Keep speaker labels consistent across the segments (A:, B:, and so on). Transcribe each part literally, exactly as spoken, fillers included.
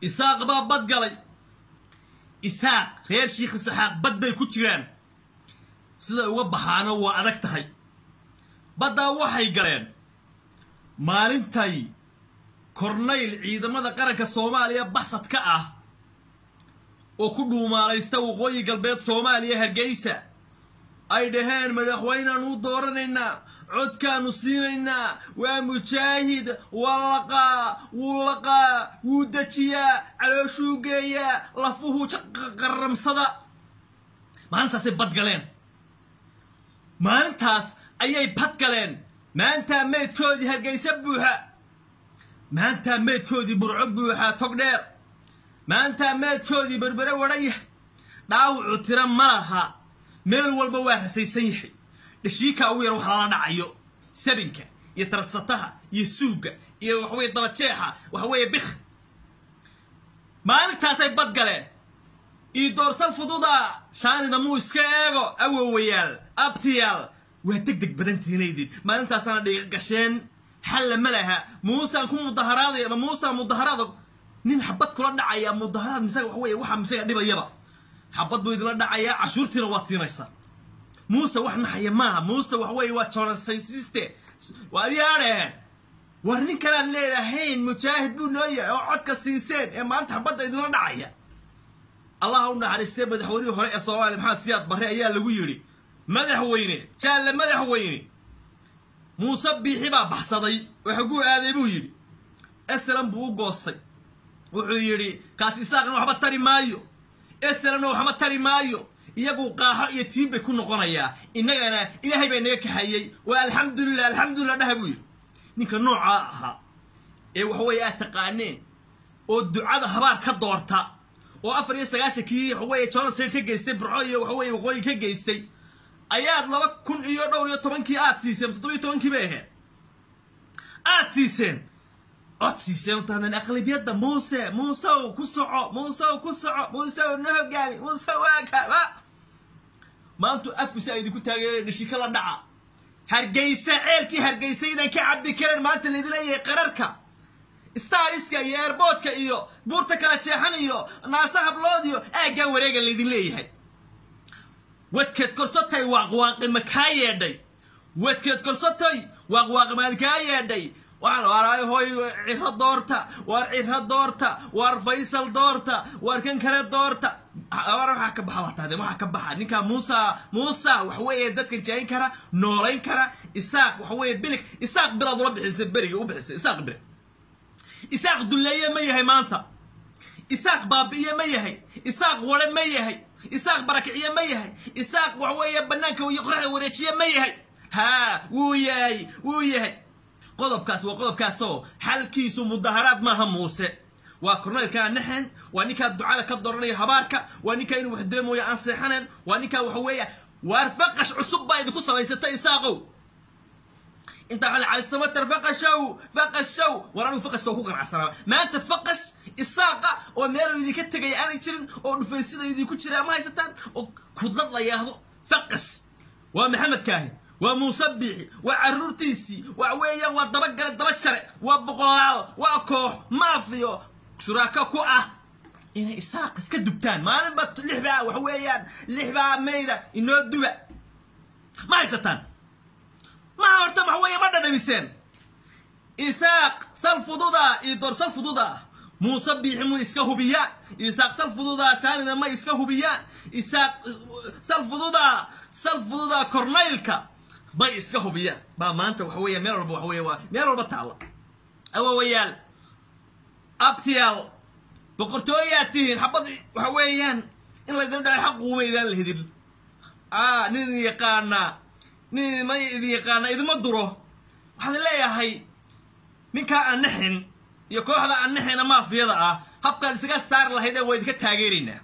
A: إساق با بد قلي إساق غير شيخ إسحاق بد بي كجيران سيدا uga baxaana waa adag tahay badda waxay galeen maalintay korneyl ciidamada qaranka Soomaaliya baxsad ka ah oo ku dhuumaalaysta waqooyi galbeed Soomaaliya Hargeysa ay dhaheen madaxweynaha u dooranayna codkaanu siinayna waa mujaahid walaqa walaqa wudajiya calooshu geeya lafuhu qaramsada maalintaas ay bad galeen maalintaas ayay bad galeen maanta meedkoodii Hargeysa buuxa maanta meedkoodii burco buuxa togdheer maanta meedkoodii berbere wadaya dhaawacu tira malaha meel walba waa rasaysan yahay dhashiika ugu yar wax la dhacayo sabinka iyo tarsataha iyo suuga iyo wax way daba jeexa wax way bix maalintaas ay bad galeen ii doorsal fududa shaanida muu iska eego awowayaal abtiyaal waa degdeg badantiinaydin maalintaasana dhiga gasheen xal ma laha muusa ku mudaharaadaya ama muusa mudaharaado nin xabad kula dhacaya mudaharaad misaga wax way waxa misaga dhibayaba xabad buu idin la dhacaya cashuurtiina waad siinaysaa muusa wax naxaya maaha muusa wax way waa joonasaysiiste waa yaareen war nin kala leeyahay mujaahid buu nooyahay oo codka siiseen ee maanta xabadda idin la dhacaya الله أمنا على السبب مدحوني وهراء الصومال محمد سياد بري أيال لويري مدحويني جال مدحويني مصبي حبا بحصدي وحقوق هذا بويري السلام بو قصي وحيري كاسي ساقن وحمد تاري مايو السلام وحمد تاري مايو يقو قاحر يتيم بيكون قرية إنك أنا إلهي بينك حيي والحمد لله الحمد لله ده بويري نيك نوعها إيه وهو يتقانين والدعاء هبار كدورتا وأفر يستغاش كي هو يجون سير كجيستي برعاية وهو يقول كجيستي أياد لو كن يدور يطبن كي آتسيسن تطبي يطبن كي بيه آتسيسن آتسيسن تهنا الأقل بيد موسى موسى وكسع موسى وكسع موسى ونهجاني موسى وكذا ما أنتوا أفكس أيدي كنت نشيك الله دعاء هرجيسة عيلكي هرجيسة إذا كعب بكرن ما أنت اللي دليل قرارك ستاريسكا يا ايربودكا iyo buurta kala jeexan iyo naasaha bloodiyo eega wareega leedin leeyahay wadkeed korsatay waaqwaaqi ma ka yeedhay wadkeed korsatay waaqwaaqi ma ka yeedhay waxaan waraay hooy ciro doorta war ciro doorta war faysal doorta war kan kale doorta waxa ka baxa waxtaade waxa ka baxa ninka Musa Musa wax weeye dadka jeeyn kara noolayn kara isaaq wax weeye bilik isaaq bilad u bixisay bariga u bixisay isaaq bir إساق دلية ما يهي مانتا إساق بابية ما يهي إساق غورة ما يهي إساق بركعية ما يهي إساق وعوية بنانك ويقرأ وريتشية ما يهي ها وياي وياي قضب كاس وقضب كاسو حل كيسو مظاهرات ما هم موسى وكرنيل كان نحن وانيكا الدعاء كالضرورية هباركا وانيكا إنو وحدرمو يا أنصيحنا وانيكا وحوية وارفقش عصبا إذا كسا ويستا إساقو انت على على السماء ترفقش شو فقش شو ورانو فقش تو كوكر عسرا ما انت فقش الساقه وميرو يدي كتغي اني جيرن او دفيسيدا يدي ku jira ma haysataan oo kudlad la yaahdo faqas waa maxamed kaahin waa musabbihi waa arurtiisi waa weeyaan waa daba gal daba jare waa boqolaal waa koox maafiyo shuraaka ku ah inay isaaq iska dubtaan maalin bad lixba wax weeyaan lixba meeyda inoo duba ma haysataan ما هرت ما هو يبدأ نبيسين إساق سلف ضدا يدور سلف ضدا مصبي حمو إسكاه بيان إساق سلف ضدا شان ما إسكاه بيان إساق سلف ضدا سلف ضدا كورنيلكا ما إسكاه بيان ما ما أنت وحوية ميرو وحوية ميرو بتعلا أو ويال أبتيال بقرطوياتين حبض وحويان إلا إذا ده حق وميدان الهديل آه نيجي قانا ني ما يدي قانا إذا ما دروه هذا لا يهي من كان نحن يكون هذا النحن ما في هذا هبقى السجاد صار له هذا ويدك التاجرين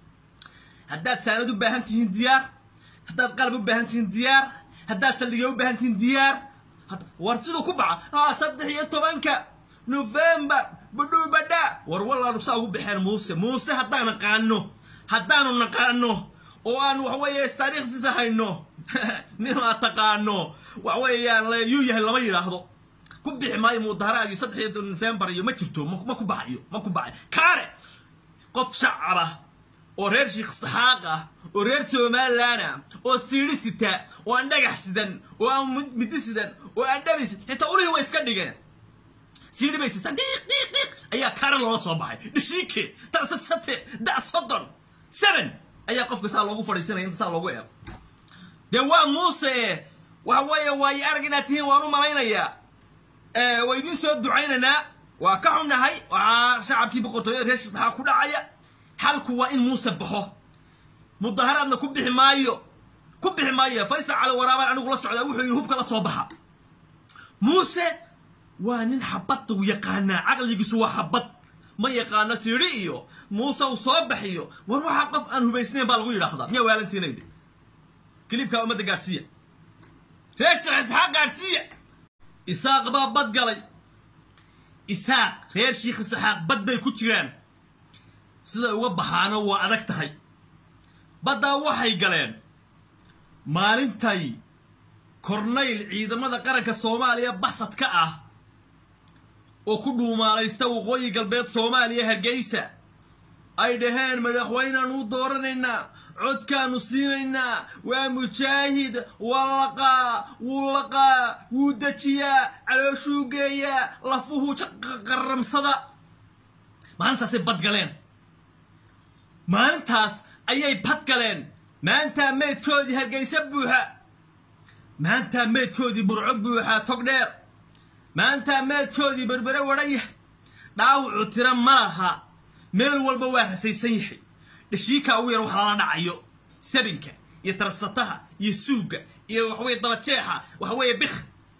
A: هدات ساندو بهنتين ديار هدات قلبو بهنتين ديار هدات سليو بهنتين ديار ورسلوا كبعة آه صدق هي طبانك نوفمبر بدو بدا ور والله نساو بحر موسى موسى هدانا قانو هدانا نقانو وأن وحوي تاريخ زهاينو نما تقانو وحوي يعني يويه لما يلاحظوا كوبي حماية مظاهرات يصدح يدون نوفمبر يوم ما شفتوا ما كوبعيو ما كوبعي كاره قف شعره ورير شيخ صحاقه ورير سومالنا وسيريستا وأندق حسدن ومدسدن وأندبس حتى أقوله هو يسكدجن سيري بيس دقيق دقيق دقيق أيها كارل الله صباحي دشيكي ترى ستة دا صدر سبعة أيها قف قصار لوجو فريسنا ينتصار لوجو يا دوا موسى وهوايا واي أرجناتين وانو ملاينا يا أه ويدين سود دعينا وكحنا هاي وشعب كي بقطوي ريش صحا كل عيا حالك وإن موسى بحه مظاهراتنا كوب حماية كوب حماية فيصل على ورابا أنا قلص على وحي يهوب كلا صباحا موسى وانين حبط ويقانا عقل يقسوا حبط ما يقانا ثريو موسى وصباحيو وروح قف أنه بيسنين بالغوي لحظة يا والنتي نيدي كليب كأمة غارسيا ريش إسحاق غارسيا إسحاق باب بد قلي إسحاق غير شيخ إسحاق بد بيكوتشران سيدا وبحانا وأدكتهاي بدا waxay galeen maalintay korneyl ciidamada qaranka Soomaaliya baxsad ka ah oo ku dhuumaalaysta waqooyi galbeed Soomaaliya Hargeysa ay dhaheen madaxweynaha u dooranayna codkaanu siinayna waa mujaahid walaqa walaqa wudajiya calooshu geeya lafuhu qaramsada maalintaas bad galeen maalintaas ayay bad galeen maanta meedkoodii Hargeysa buuxa maanta meedkoodii burco buuxa togdheer maanta meedkoodii berbere wadaya dhaawacu tira maaha meel walba waa rasaysan yahay dhashiika ugu yar wax la dhacayo sabinka iyo tarsataha iyo suuga iyo wax way daba jeexa wax way bikh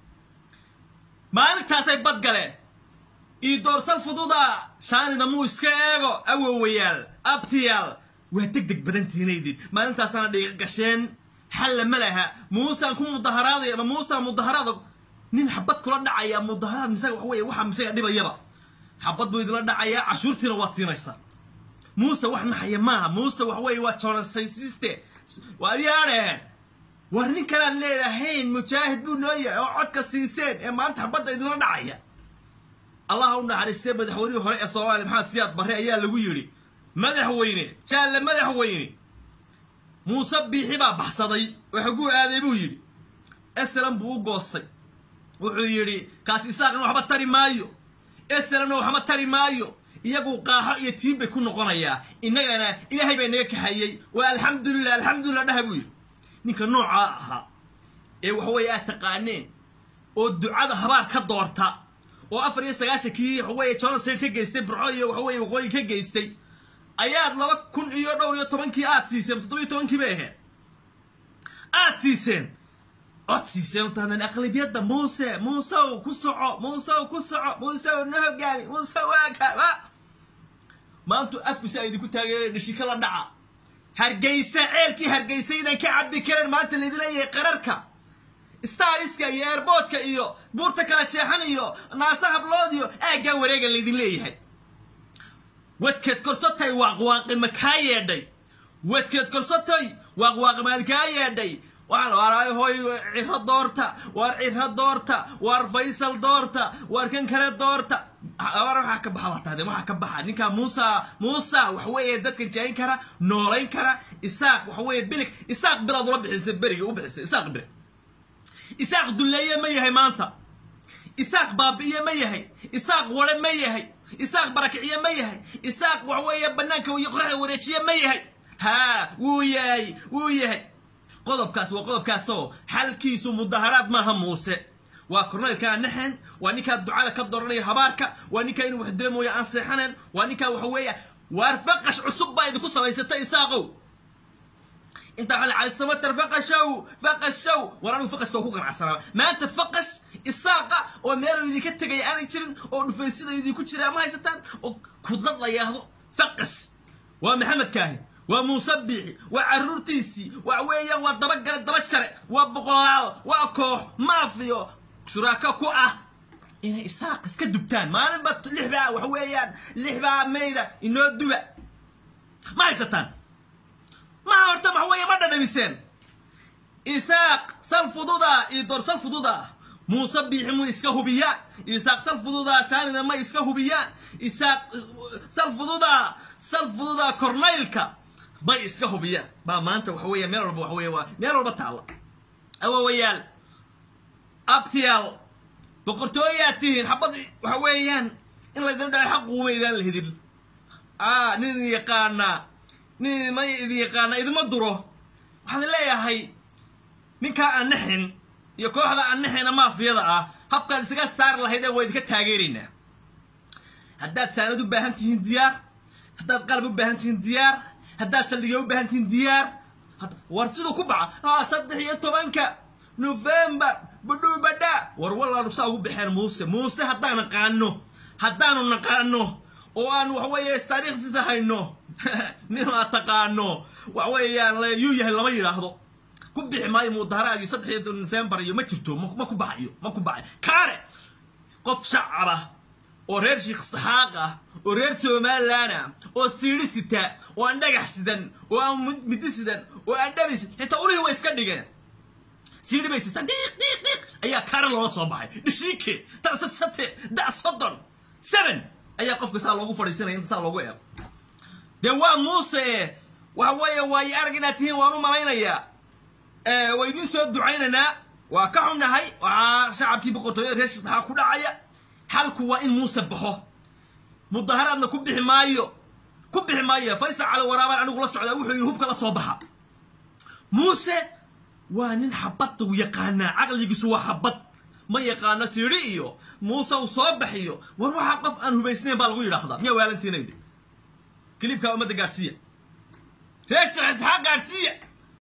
A: maalintaas ay bad galeen ii doorsal fududa shaanida muu iska eego awowayaal abtiyaal وهتكدك بدنتي نيدين ما أنت أصلا دقيقة قشين حل ملها موسى نكون مظاهرات يا موسى مظاهرات نين حبت كل دعاية مظاهرات مساق وحوي وحنا مساق دبا يبا حبت بيدنا دعاية عشورتي رواتي نيسا موسى وحنا حيماها موسى وحوي واتشون سيسيستي وأبيارين ورنين كان الليلة هين مجاهد بنوية وعدك السيسين إما أنت حبت بيدنا دعاية اللهم على السبب حوري وحرق الصوالي محمد سياد بحرق أيال لويري مدحويني جال مدحويني موسى بيحبا بحصدي وحقوق هذا بويري السلام بو قوصي وحيري كاسي ساقن وحبا تاري مايو السلام وحبا تاري مايو يقو قاحا يتيم بيكون نقريا إننا أنا إلهي بينيك حيي والحمد لله الحمد لله ده بويري نيكا نوعها إيه وحوى ياتقانين والدعاء هبار كدورتا وأفر يساقاشا كي حوى يتشون سير كجيستي برعوية وحوى يغوي كجيستي ayaad laba kun iyo dhowr iyo tobankii aad siiseen toddoba iyo tobankii bay ahayd aad siiseen cod siiseen taana aqlabiyada Muuse Muuse ku soco Muuse ku soco Muuse noo hogaami Muuse waa ka maantu afku saayidi ku taageeray dhishika la dhaca Hargeysa ceelkii Hargeysaydan ka cabbi kareen maanta la idinayay qararka stariska iyo airportka iyo buurta kala jeexan iyo naasaha bloodiyo aaga wareega la idin leeyahay wadkeed korsatay waaqwaaqi makaayedhay wadkeed korsatay waaqwaaqi makaayedhay waxaan waraay hooy ciro doorta war ciro doorta war Faysal doorta war kan kale doorta waxa ka baxaatay waxa ka baxa ninka Muuse Muuse wax weeye dadka jaayin kara noolayn kara isaaq wax weeye bilik isaaq bilad u bixisay bariga u bixisay isaaq bir isaaq duleeye ma yahay maanta isaaq baabiye ma yahay isaaq wara ma yahay isaaq barakiye ma yahay isaaq wax weeye banaanka iyo qorraxda wareejiye ma yahay ha wuu yahay wuu yahay qodobkaas waa qodobkaas oo xalkiisu mudaharaad maaha Muuse waa korneelka naxan waa ninka ducada ka dooranaya habaarka waa ninka inuu wax dileemoyo aan seexanan waa ninka wax weeye waar faqash cusub baa idinku samaysatay isaaqow انت على على السماء ترفقشوا فقشوا ورانو فقشوا كو قنعسنا ما انت فقش الساقه وميرو يدي كتغي اني جيرن او دفيسيدا يدي ku jira ma haysataan oo kudad la yaahdo faqash waa maxamed kaahin waa musabbixi waa arurtiisi waa weeyaan waa daba gal daba jare waa boqolaal waa koox maafiyo shuraaka ku ah inay isaaq iska dubtaan maalin bad lixba wax weeyaan lixba meeyda inoo duba ma haysataan ما هرت محوية ما دميسين إساق سال فضودا يدور سال فضودا موسى بيحمو يسكه بيان يساق سلف ضودا شان ما يسكه بيان يساق سلف ضودا سلف ضودا كورنيلكا ما يسكه بيان ما ما أنت وحوية مير وحوية مير وبتعلق أو ويال أبتيال بقرتوياتين حبض وحويان إلا إذا دعي حقه ما إذا الهدل آه نيدي يقانا نيدي ما يدي يقانا إذا ما دروه وهذا لا يا هي نكا النحن يكون هذا النحن ما في هذا هبقى سجى صار له هذا ويدك تاجرينه هدات ساندو بهنتين ديار هدات قلب بهنتين ديار هدات سليو بهنتين ديار ورسلوا كبعة آه صدق يا طبانك نوفمبر بدو بدا ور والله نساو بحر موسى موسى هدان نقانو هدان نقانو وأن وحوي تاريخ زهاينو نما تقانو وحوي يعني يو يهل ما يلاحظو كبح ما يمودهرادي صدق يا نوفمبر يوم ما جرتو ما كبحيو ما كبحي كاره قف شعره ورير شيخ صحاقه ورير سومالانا وسيريستا وان دغخسدن وان مدسدن وان دبس حتى اولي هو اسكا دغان سيري بيسستان ديق ديق ديق ايا كار لو سو باخاي دشيكي ترسسته دا صدن سبعة ايا قفك سا لوغو فريسنay inta sa loogu eeb de waa Muuse waxa way way arginatiin waanu malaynaya ee way idin soo ducaynana waa ka xunahay waa shacabkii boqortooyada reer shaqo ku dhacaya halku waa in Muuse baxo mudaharaadna ku bixi maayo ku bixi maayo Faysal Cali Waraaban anigu la socda wuxuu hubka la soo baxa Muuse waa nin xabad u yaqaana aqligiisu waa xabad ma yaqaana tiriyo Muuse uu soo baxiyo war waxa qof aan hubaysnayn baa lagu yiraahdaa miya waalantiinayde klibka umada gaarsiya reer shaqo gaarsiya